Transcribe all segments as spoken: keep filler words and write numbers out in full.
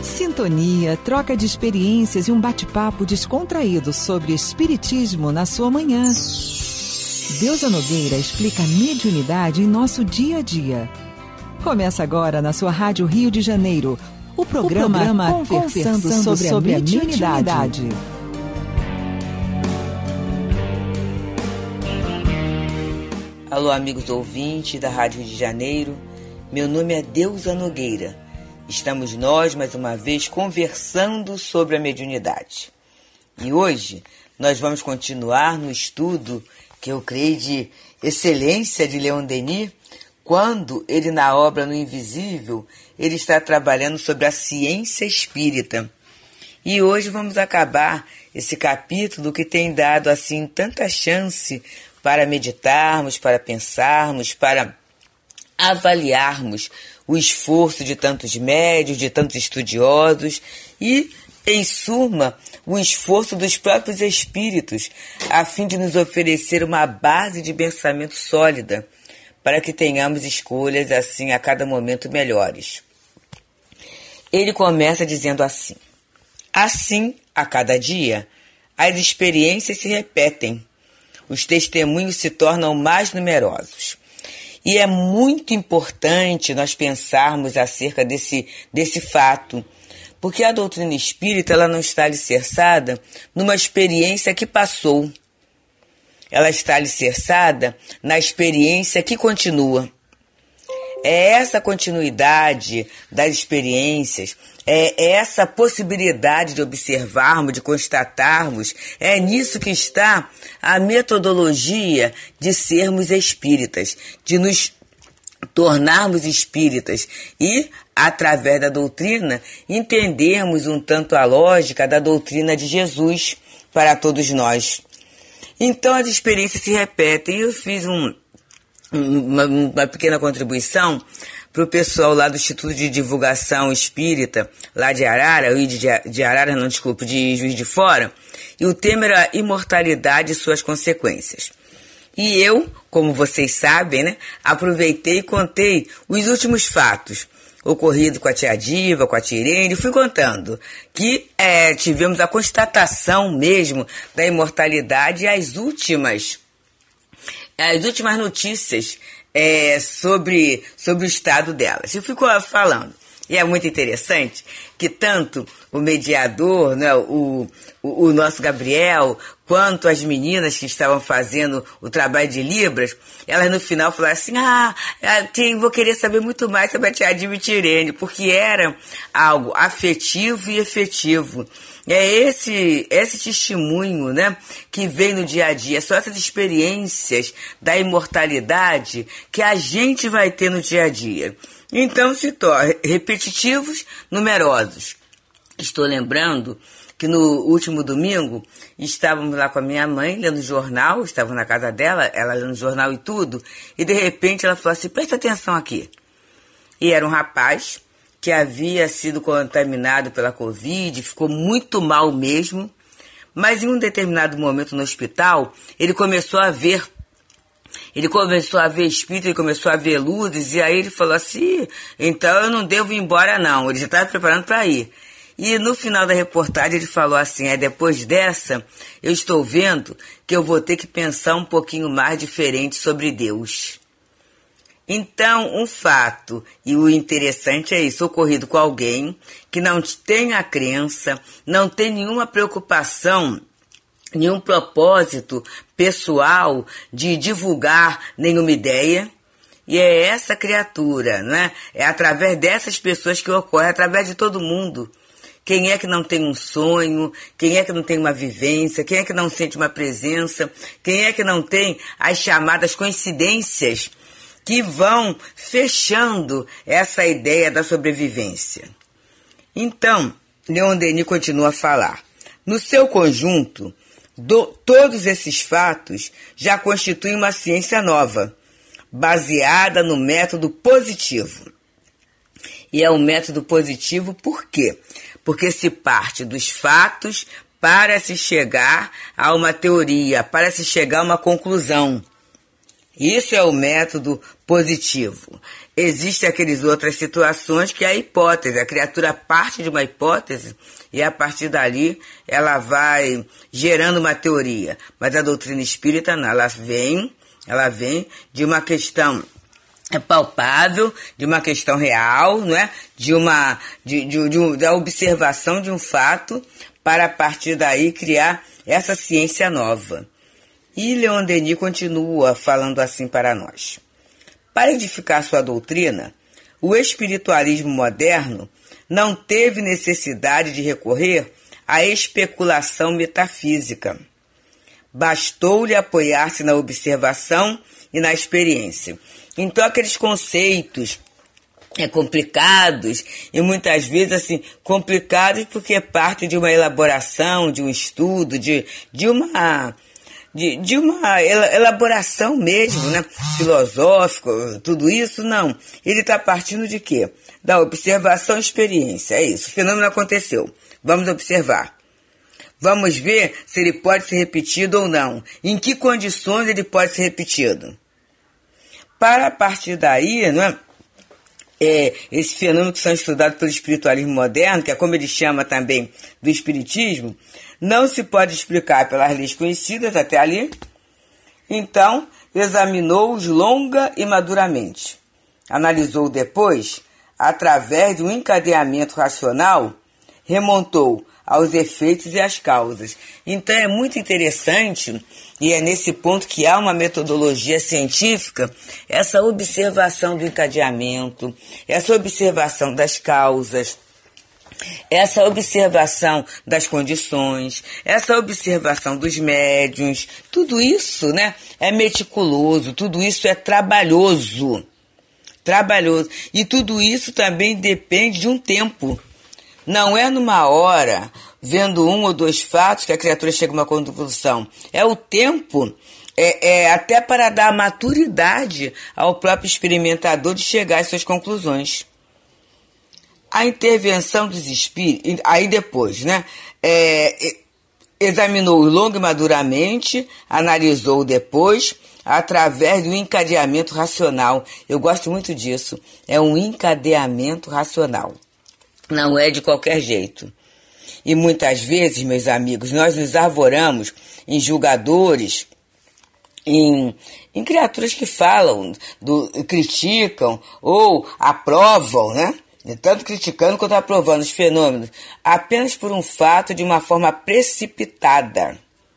Sintonia, troca de experiências e um bate-papo descontraído sobre espiritismo na sua manhã. Deusa Nogueira explica a mediunidade em nosso dia a dia. Começa agora na sua Rádio Rio de Janeiro, o programa, o programa Conversando, Conversando sobre, sobre a Mediunidade. Alô, amigos ouvintes da Rádio Rio de Janeiro, meu nome é Deusa Nogueira. Estamos nós, mais uma vez, conversando sobre a mediunidade. E hoje nós vamos continuar no estudo que eu creio de excelência de Leon Denis, quando ele, na obra No Invisível, ele está trabalhando sobre a ciência espírita. E hoje vamos acabar esse capítulo que tem dado assim tanta chance para meditarmos, para pensarmos, para avaliarmos o esforço de tantos médios, de tantos estudiosos e, em suma, o esforço dos próprios espíritos, a fim de nos oferecer uma base de pensamento sólida, para que tenhamos escolhas assim a cada momento melhores. Ele começa dizendo assim: assim, a cada dia, as experiências se repetem, os testemunhos se tornam mais numerosos. E é muito importante nós pensarmos acerca desse, desse fato, porque a doutrina espírita ela não está alicerçada numa experiência que passou. Ela está alicerçada na experiência que continua. É essa continuidade das experiências, é essa possibilidade de observarmos, de constatarmos, é nisso que está a metodologia de sermos espíritas, de nos tornarmos espíritas e, através da doutrina, entendermos um tanto a lógica da doutrina de Jesus para todos nós. Então as experiências se repetem. Eu fiz um, uma, uma pequena contribuição para o pessoal lá do Instituto de Divulgação Espírita, lá de Arara, de, de Arara, não, desculpe, de Juiz de Fora, e o tema era imortalidade e suas consequências. E eu, como vocês sabem, né, aproveitei e contei os últimos fatos ocorridos com a tia Diva, com a tia Irene, fui contando que é, tivemos a constatação mesmo da imortalidade e as últimas, as últimas notícias é, sobre, sobre o estado delas. Eu fico falando. E é muito interessante que tanto o mediador, né, o, o, o nosso Gabriel, quanto as meninas que estavam fazendo o trabalho de Libras, elas no final falaram assim: ah, tem, vou querer saber muito mais sobre a tia Diva e tia Irene, porque era algo afetivo e efetivo. É esse, esse testemunho, né, que vem no dia a dia, são essas experiências da imortalidade que a gente vai ter no dia a dia. Então se tornam repetitivos, numerosos. Estou lembrando que no último domingo estávamos lá com a minha mãe lendo jornal, estávamos na casa dela, ela lendo jornal e tudo, e de repente ela falou assim: presta atenção aqui. E era um rapaz que havia sido contaminado pela Covid, ficou muito mal mesmo, mas em um determinado momento no hospital, ele começou a ver Ele começou a ver espírito, ele começou a ver luzes, e aí ele falou assim: então eu não devo ir embora não, ele já estava preparando para ir. E no final da reportagem ele falou assim: é, depois dessa, eu estou vendo que eu vou ter que pensar um pouquinho mais diferente sobre Deus. Então, um fato, e o interessante é isso, ocorrido com alguém que não tem a crença, não tem nenhuma preocupação, nenhum propósito pessoal de divulgar nenhuma ideia. E é essa criatura, né? É através dessas pessoas que ocorre, através de todo mundo. Quem é que não tem um sonho? Quem é que não tem uma vivência? Quem é que não sente uma presença? Quem é que não tem as chamadas coincidências que vão fechando essa ideia da sobrevivência? Então, Leon Denis continua a falar: no seu conjunto, do, todos esses fatos já constituem uma ciência nova, baseada no método positivo. E é um método positivo por quê? Porque se parte dos fatos para se chegar a uma teoria, para se chegar a uma conclusão. Isso é o método positivo. existem aquelas outras situações que é a hipótese. A criatura parte de uma hipótese e a partir dali ela vai gerando uma teoria. Mas a doutrina espírita não, ela vem, ela vem de uma questão palpável, de uma questão real, não é? de uma de, de, de, da observação de um fato para a partir daí criar essa ciência nova. E Leon Denis continua falando assim para nós. Para edificar sua doutrina, o espiritualismo moderno não teve necessidade de recorrer à especulação metafísica. Bastou-lhe apoiar-se na observação e na experiência. Então, aqueles conceitos é, complicados, e muitas vezes assim, complicados porque é parte de uma elaboração, de um estudo, de, de uma... De, de uma elaboração mesmo, né? Filosófica, tudo isso, não. Ele está partindo de quê? Da observação e experiência, é isso. O fenômeno aconteceu. Vamos observar. Vamos ver se ele pode ser repetido ou não. Em que condições ele pode ser repetido. Para a partir daí, não é? É, esse fenômeno que são estudados pelo espiritualismo moderno, que é como ele chama também do espiritismo, não se pode explicar pelas leis conhecidas até ali. Então, examinou-os longa e maduramente. Analisou depois, através de um encadeamento racional, remontou aos efeitos e às causas. Então é muito interessante, e é nesse ponto que há uma metodologia científica, essa observação do encadeamento, essa observação das causas, essa observação das condições, essa observação dos médiuns, tudo isso, né, é meticuloso, tudo isso é trabalhoso, trabalhoso, e tudo isso também depende de um tempo. Não é numa hora, vendo um ou dois fatos, que a criatura chega a uma conclusão. É o tempo, é, é até para dar maturidade ao próprio experimentador de chegar às suas conclusões. A intervenção dos espíritos, aí depois, né? É, examinou longo e maduramente, analisou depois, através do encadeamento racional. Eu gosto muito disso. É um encadeamento racional. Não é de qualquer jeito. E muitas vezes, meus amigos, nós nos arvoramos em julgadores, em, em criaturas que falam, do, criticam ou aprovam, né? Tanto criticando quanto aprovando os fenômenos, apenas por um fato de uma forma precipitada.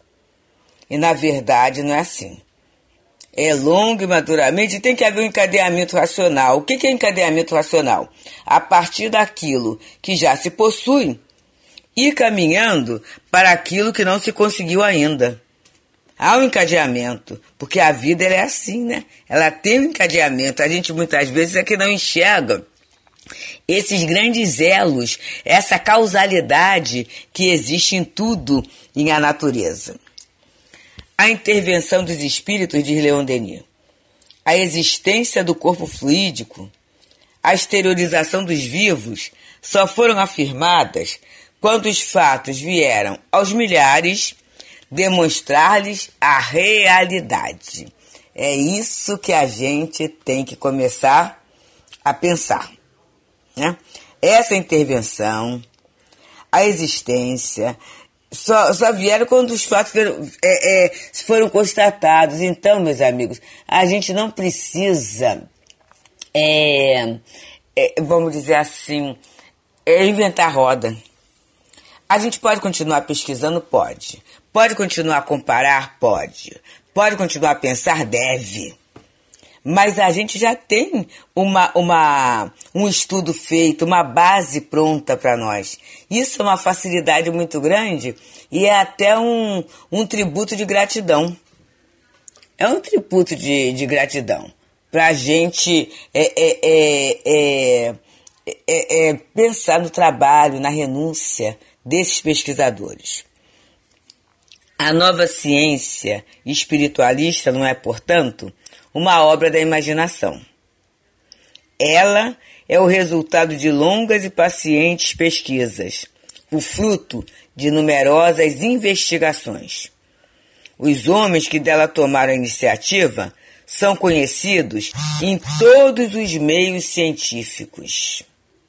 E na verdade não é assim. É longo e maduramente, tem que haver um encadeamento racional. O que é encadeamento racional? A partir daquilo que já se possui, ir caminhando para aquilo que não se conseguiu ainda. Há um encadeamento, porque a vida ela é assim, né? Ela tem um encadeamento. A gente muitas vezes é que não enxerga esses grandes elos, essa causalidade que existe em tudo em a natureza. A intervenção dos espíritos, diz Leon Denis, a existência do corpo fluídico, a exteriorização dos vivos só foram afirmadas quando os fatos vieram aos milhares demonstrar-lhes a realidade. É isso que a gente tem que começar a pensar, né? Essa intervenção, a existência, Só, só vieram quando os fatos foram, é, é, foram constatados. Então, meus amigos, a gente não precisa, é, é, vamos dizer assim, é, inventar roda. A gente pode continuar pesquisando? Pode. Pode continuar a comparar? Pode. Pode continuar a pensar? Deve. Mas a gente já tem uma, uma, um estudo feito, uma base pronta para nós. Isso é uma facilidade muito grande e é até um, um tributo de gratidão. É um tributo de, de gratidão para a gente é, é, é, é, é, é, pensar no trabalho, na renúncia desses pesquisadores. A nova ciência espiritualista não é, portanto, uma obra da imaginação. Ela é o resultado de longas e pacientes pesquisas, o fruto de numerosas investigações. Os homens que dela tomaram a iniciativa são conhecidos em todos os meios científicos.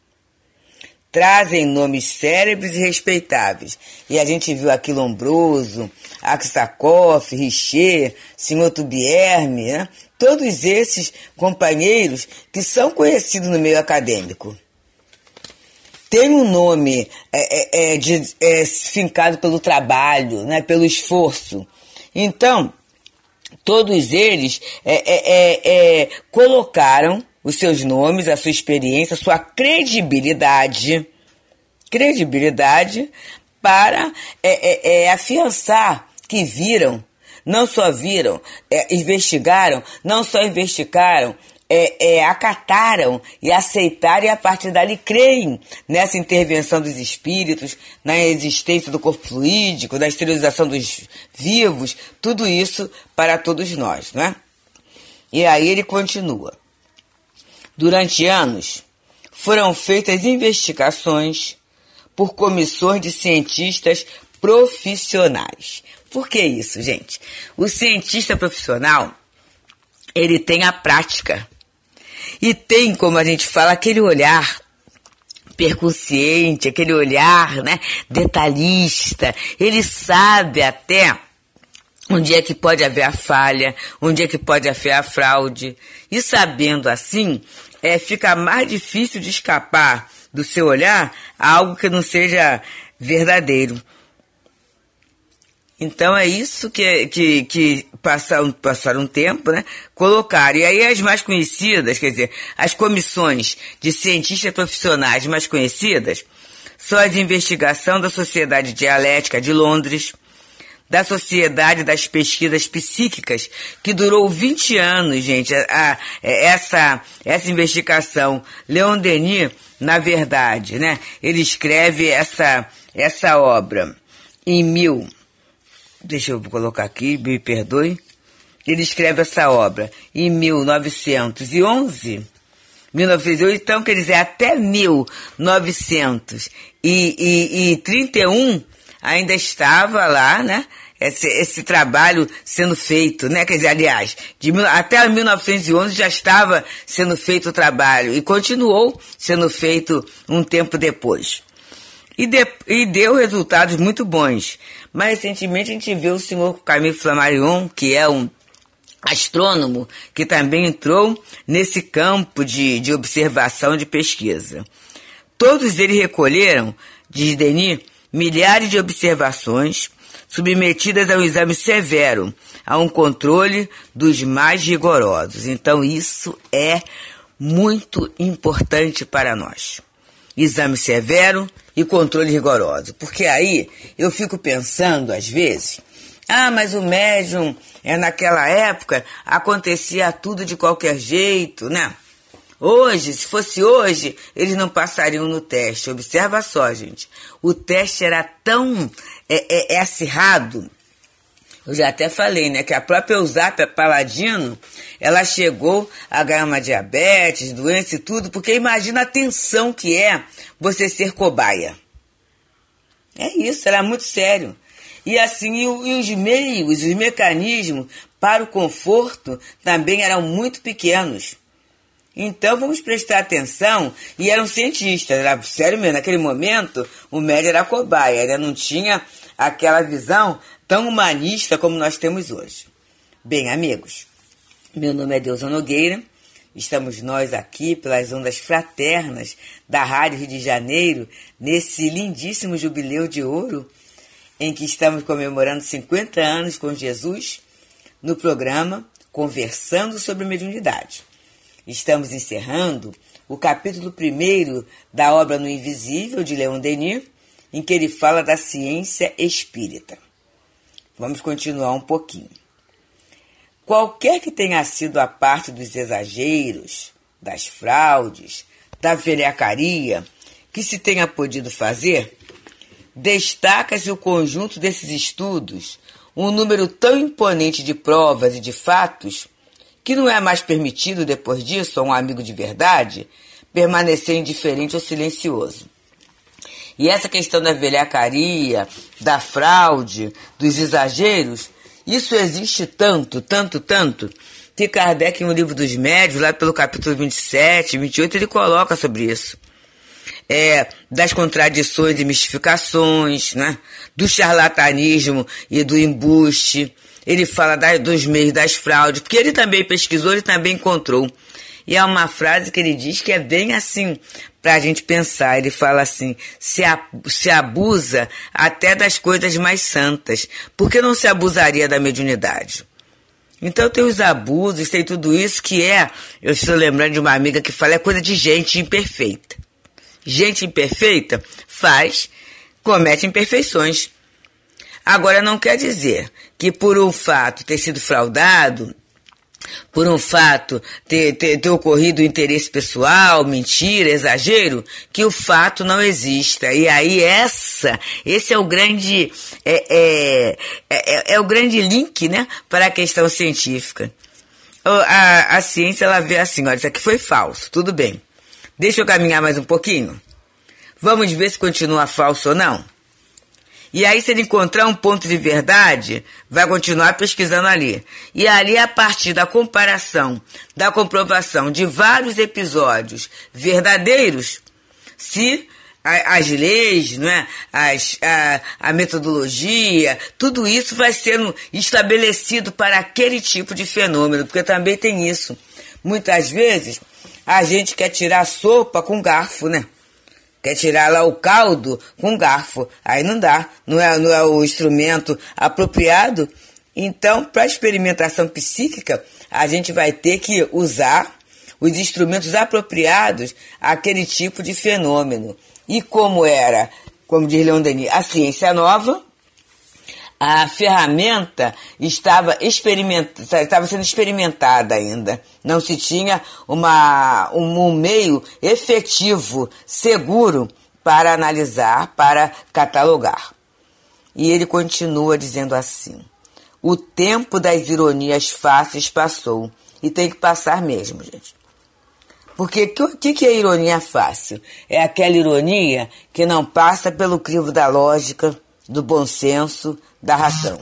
Trazem nomes célebres e respeitáveis. E a gente viu aqui Lombroso, Aksakov, Richer, senhor Tubierme, né? Todos esses companheiros que são conhecidos no meio acadêmico. Tem um nome é, é, de, é, fincado pelo trabalho, né? Pelo esforço. Então, todos eles é, é, é, é, colocaram os seus nomes, a sua experiência, a sua credibilidade, credibilidade para é, é, é, afiançar que viram, não só viram, é, investigaram, não só investigaram, é, é, acataram e aceitaram e a partir dali creem nessa intervenção dos espíritos, na existência do corpo fluídico, da esterilização dos vivos, tudo isso para todos nós, não é? E aí ele continua. Durante anos, foram feitas investigações por comissões de cientistas profissionais. Por que isso, gente? O cientista profissional, ele tem a prática. E tem, como a gente fala, aquele olhar percussiente, aquele olhar, né, detalhista. Ele sabe até onde é que pode haver a falha, onde é que pode haver a fraude. E sabendo assim, é, fica mais difícil de escapar do seu olhar a algo que não seja verdadeiro. Então é isso que, que, que passaram, passaram um tempo, né? Colocaram. E aí as mais conhecidas, quer dizer, as comissões de cientistas profissionais mais conhecidas são as de investigação da Sociedade Dialética de Londres, da Sociedade das Pesquisas Psíquicas, que durou vinte anos, gente, a, a, essa, essa investigação. Leon Denis, na verdade, né, ele escreve essa, essa obra em mil, deixa eu colocar aqui, me perdoe, ele escreve essa obra em mil novecentos e onze, mil novecentos e oito, então quer dizer, até mil novecentos e trinta e um, ainda estava lá, né, esse, esse trabalho sendo feito, né, quer dizer, aliás, de, até mil novecentos e onze já estava sendo feito o trabalho e continuou sendo feito um tempo depois. E, de, e deu resultados muito bons. Mais recentemente a gente viu o senhor Camille Flammarion, que é um astrônomo, que também entrou nesse campo de, de observação, de pesquisa. Todos eles recolheram, diz Denis, milhares de observações submetidas a um exame severo, a um controle dos mais rigorosos. Então isso é muito importante para nós. Exame severo e controle rigoroso. Porque aí eu fico pensando, às vezes, ah, mas o médium, é, naquela época, acontecia tudo de qualquer jeito, né? Hoje, se fosse hoje, eles não passariam no teste. Observa só, gente. O teste era tão é, é, é acirrado. Eu já até falei, né, que a própria Eusápia Paladino, ela chegou a ganhar uma diabetes, doença e tudo, porque imagina a tensão que é você ser cobaia. É isso, era muito sério. E assim, e, e os meios, os mecanismos para o conforto também eram muito pequenos. Então vamos prestar atenção, e eram cientistas, era sério mesmo, naquele momento o médico era cobaia, né? Não tinha aquela visão tão humanista como nós temos hoje. Bem, amigos, meu nome é Deusa Nogueira, estamos nós aqui pelas ondas fraternas da Rádio Rio de Janeiro, nesse lindíssimo jubileu de ouro, em que estamos comemorando cinquenta anos com Jesus, no programa Conversando sobre Mediunidade. Estamos encerrando o capítulo primeiro da obra No Invisível, de Leon Denis, em que ele fala da ciência espírita. Vamos continuar um pouquinho. Qualquer que tenha sido a parte dos exageros, das fraudes, da velhacaria que se tenha podido fazer, destaca-se o conjunto desses estudos, um número tão imponente de provas e de fatos, que não é mais permitido, depois disso, a um amigo de verdade, permanecer indiferente ou silencioso. E essa questão da velhacaria, da fraude, dos exageros, isso existe tanto, tanto, tanto, que Kardec, no Livro dos Médiuns, lá pelo capítulo vinte e sete, vinte e oito, ele coloca sobre isso. É, das contradições e mistificações, né? Do charlatanismo e do embuste. Ele fala da, dos meios das fraudes, porque ele também pesquisou, ele também encontrou. E há uma frase que ele diz que é bem assim, para a gente pensar. Ele fala assim, se, a, se abusa até das coisas mais santas. Por que não se abusaria da mediunidade? Então tem os abusos, tem tudo isso que é, eu estou lembrando de uma amiga que fala, é coisa de gente imperfeita. Gente imperfeita faz, comete imperfeições. Agora não quer dizer que por um fato ter sido fraudado, por um fato ter, ter, ter ocorrido interesse pessoal, mentira, exagero, que o fato não exista. E aí essa, esse é o grande, é, é, é, é o grande link, né, para a questão científica. A, a ciência, ela vê assim, olha, isso aqui foi falso, tudo bem. Deixa eu caminhar mais um pouquinho. Vamos ver se continua falso ou não. E aí, se ele encontrar um ponto de verdade, vai continuar pesquisando ali. E ali, a partir da comparação, da comprovação de vários episódios verdadeiros, se a, as leis, não é? as, a, a metodologia, tudo isso vai sendo estabelecido para aquele tipo de fenômeno, porque também tem isso. Muitas vezes, a gente quer tirar a sopa com garfo, né? Quer tirar lá o caldo com garfo. Aí não dá, não é, não é o instrumento apropriado. Então, para a experimentação psíquica, a gente vai ter que usar os instrumentos apropriados àquele tipo de fenômeno. E como era, como diz Leon Denis, a ciência nova, a ferramenta estava, estava sendo experimentada ainda. Não se tinha uma, um, um meio efetivo, seguro, para analisar, para catalogar. E ele continua dizendo assim, o tempo das ironias fáceis passou. E tem que passar mesmo, gente. Porque o que, que é ironia fácil? É aquela ironia que não passa pelo crivo da lógica, do bom senso, da razão.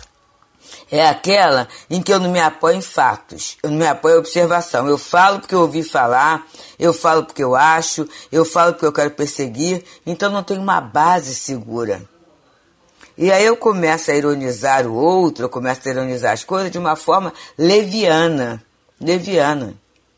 É aquela em que eu não me apoio em fatos, eu não me apoio em observação. Eu falo porque eu ouvi falar, eu falo porque eu acho, eu falo porque eu quero perseguir, então não tenho uma base segura. E aí eu começo a ironizar o outro, eu começo a ironizar as coisas de uma forma leviana, leviana.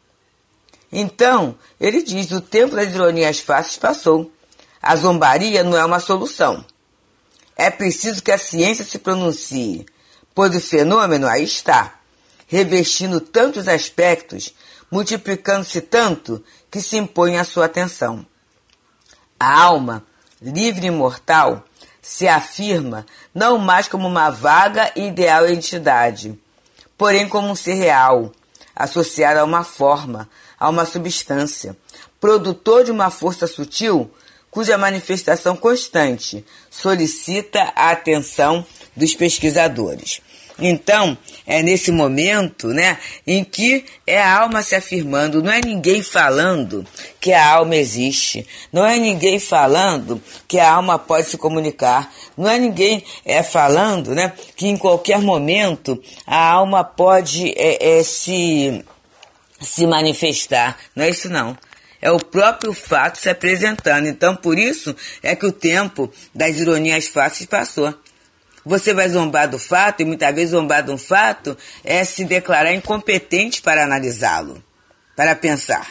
Então, ele diz, o tempo das ironias fáceis passou. A zombaria não é uma solução. É preciso que a ciência se pronuncie, pois o fenômeno aí está, revestindo tantos aspectos, multiplicando-se tanto, que se impõe à sua atenção. A alma, livre e imortal, se afirma não mais como uma vaga e ideal entidade, porém como um ser real, associado a uma forma, a uma substância, produtor de uma força sutil, cuja manifestação constante solicita a atenção dos pesquisadores. Então, é nesse momento, né, em que é a alma se afirmando, não é ninguém falando que a alma existe, não é ninguém falando que a alma pode se comunicar, não é ninguém é, falando, né, que em qualquer momento a alma pode é, é, se, se manifestar, não é isso não. É o próprio fato se apresentando. Então, por isso é que o tempo das ironias fáceis passou. Você vai zombar do fato, e muitas vezes zombar de um fato é se declarar incompetente para analisá-lo, para pensar.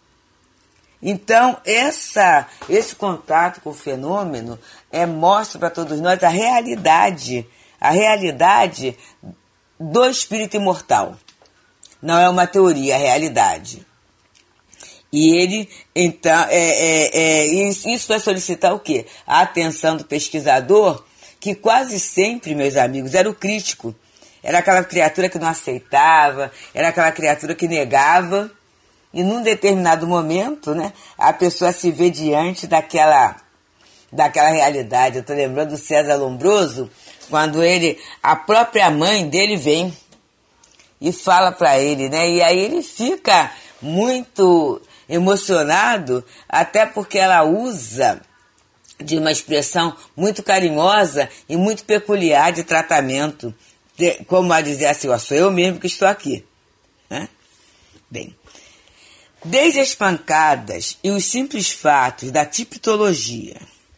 Então, essa, esse contato com o fenômeno é, mostra para todos nós a realidade, a realidade do espírito imortal. Não é uma teoria, é a realidade. E ele, então, é, é, é, isso vai solicitar o quê? A atenção do pesquisador, que quase sempre, meus amigos, era o crítico. Era aquela criatura que não aceitava, era aquela criatura que negava. E num determinado momento, né, a pessoa se vê diante daquela, daquela realidade. Eu estou lembrando do César Lombroso, quando ele, a própria mãe dele vem e fala para ele, né? E aí ele fica muito emocionado, até porque ela usa de uma expressão muito carinhosa e muito peculiar de tratamento, como a dizer assim, ó, sou eu mesmo que estou aqui. né? Bem, desde as pancadas e os simples fatos da tipologia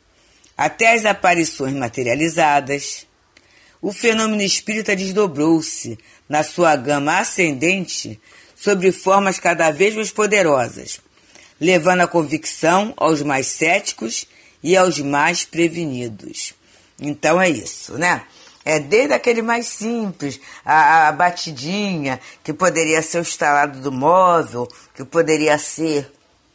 até as aparições materializadas, o fenômeno espírita desdobrou-se na sua gama ascendente sobre formas cada vez mais poderosas, levando a convicção aos mais céticos e aos mais prevenidos. Então é isso, né? É desde aquele mais simples, a, a batidinha, que poderia ser o estalado do móvel, que poderia ser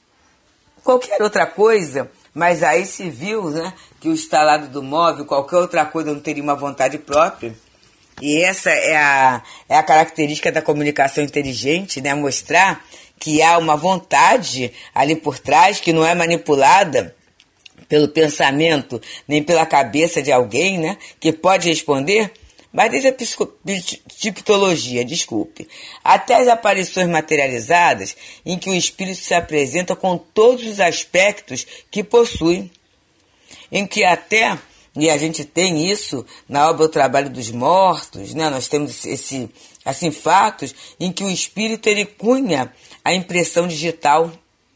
qualquer outra coisa, mas aí se viu, né, que o estalado do móvel, qualquer outra coisa, não teria uma vontade própria. E essa é a, é a característica da comunicação inteligente, né? Mostrar que há uma vontade ali por trás, que não é manipulada pelo pensamento, nem pela cabeça de alguém, né? Que pode responder, mas desde a tipologia, desculpe, até as aparições materializadas, em que o espírito se apresenta com todos os aspectos que possui, em que até, e a gente tem isso na obra O Trabalho dos Mortos, né? Nós temos esse, assim, fatos em que o espírito ele cunha a impressão digital,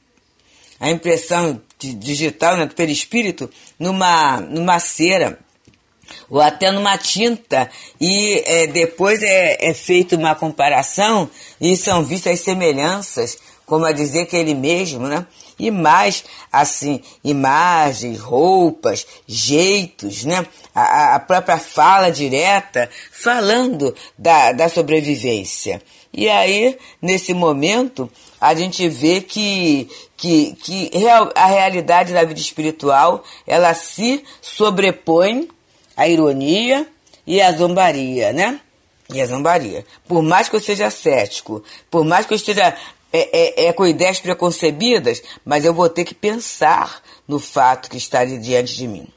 a impressão digital, né, pelo espírito, numa, numa cera, ou até numa tinta, e é, depois é, é feita uma comparação e são vistas as semelhanças, como a dizer que é ele mesmo, né? E mais, assim, imagens, roupas, jeitos, né? A, a própria fala direta, falando da, da sobrevivência. E aí, nesse momento, a gente vê que, que, que a realidade da vida espiritual, ela se sobrepõe à ironia e à zombaria, né? E a zombaria. Por mais que eu seja cético, por mais que eu esteja é, é, é, com ideias preconcebidas, mas eu vou ter que pensar no fato que está ali diante de mim.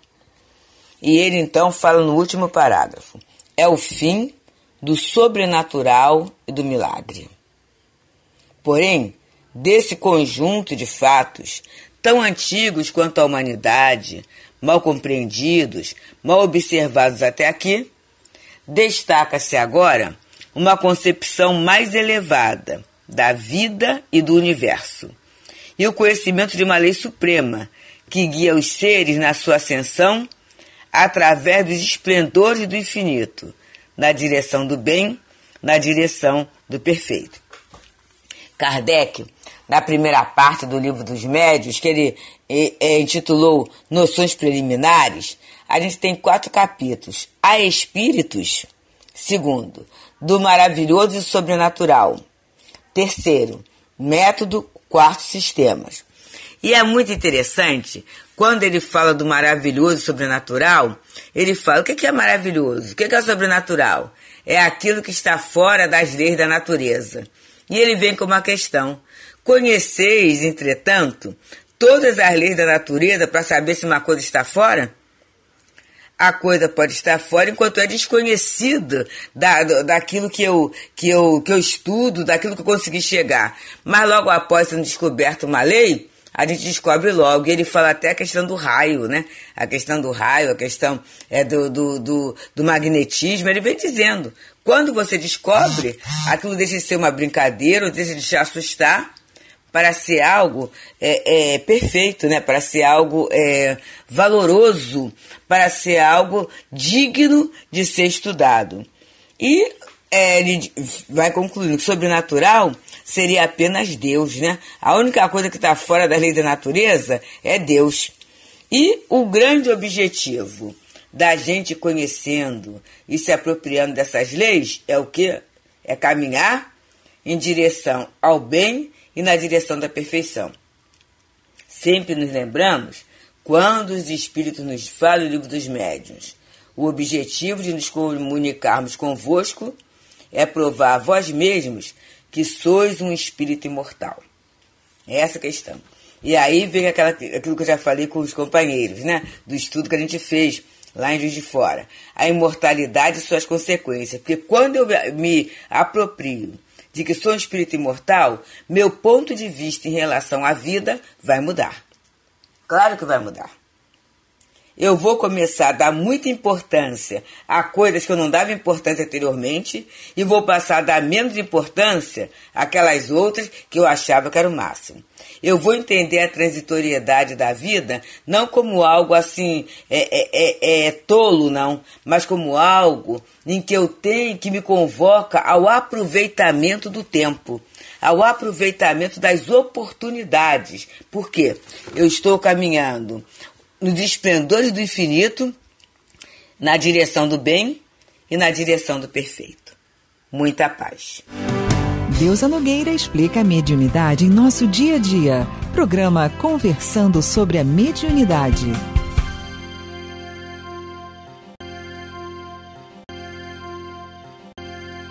E ele então fala no último parágrafo: é o fim do sobrenatural e do milagre. Porém, desse conjunto de fatos, tão antigos quanto a humanidade, mal compreendidos, mal observados até aqui, destaca-se agora uma concepção mais elevada da vida e do universo, e o conhecimento de uma lei suprema que guia os seres na sua ascensão através dos esplendores do infinito, na direção do bem, na direção do perfeito. Kardec, na primeira parte do Livro dos Médiuns, que ele é, é, intitulou Noções Preliminares, a gente tem quatro capítulos. A Espíritos, segundo, do maravilhoso e sobrenatural. Terceiro, método, quarto, sistemas. E é muito interessante, quando ele fala do maravilhoso e sobrenatural, ele fala, o que é maravilhoso? O que é sobrenatural? É aquilo que está fora das leis da natureza. E ele vem com uma questão: conheceis, entretanto, todas as leis da natureza para saber se uma coisa está fora? A coisa pode estar fora enquanto é desconhecida da, daquilo que eu, que, eu, que eu estudo, daquilo que eu consegui chegar. Mas logo após sendo descoberta uma lei, a gente descobre logo. E ele fala até a questão do raio, né? A questão do raio, a questão é, do, do, do, do magnetismo. Ele vem dizendo, quando você descobre, aquilo deixa de ser uma brincadeira, ou deixa de te assustar, para ser algo é, é, perfeito, né? Para ser algo é, valoroso, para ser algo digno de ser estudado. E é, ele vai concluindo que sobrenatural seria apenas Deus, né? A única coisa que está fora da lei da natureza é Deus. E o grande objetivo da gente conhecendo e se apropriando dessas leis é o quê? É caminhar em direção ao bem e na direção da perfeição. Sempre nos lembramos, quando os Espíritos nos falam no Livro dos Médiuns, o objetivo de nos comunicarmos convosco é provar a vós mesmos que sois um espírito imortal. É essa a questão. E aí vem aquela, aquilo que eu já falei com os companheiros, né? Do estudo que a gente fez lá em Juiz de Fora. A imortalidade e suas consequências. Porque quando eu me aproprio de que sou um espírito imortal, meu ponto de vista em relação à vida vai mudar. Claro que vai mudar. eu vou começar a dar muita importância a coisas que eu não dava importância anteriormente e vou passar a dar menos importância àquelas outras que eu achava que era o máximo. Eu vou entender a transitoriedade da vida não como algo assim é, é, é, é tolo, não, mas como algo em que eu tenho que me convoca ao aproveitamento do tempo, ao aproveitamento das oportunidades. Por quê? Eu estou caminhando nos esplendores do infinito, na direção do bem e na direção do perfeito. Muita paz. Deusa Nogueira explica a mediunidade em nosso dia a dia. Programa Conversando sobre a Mediunidade.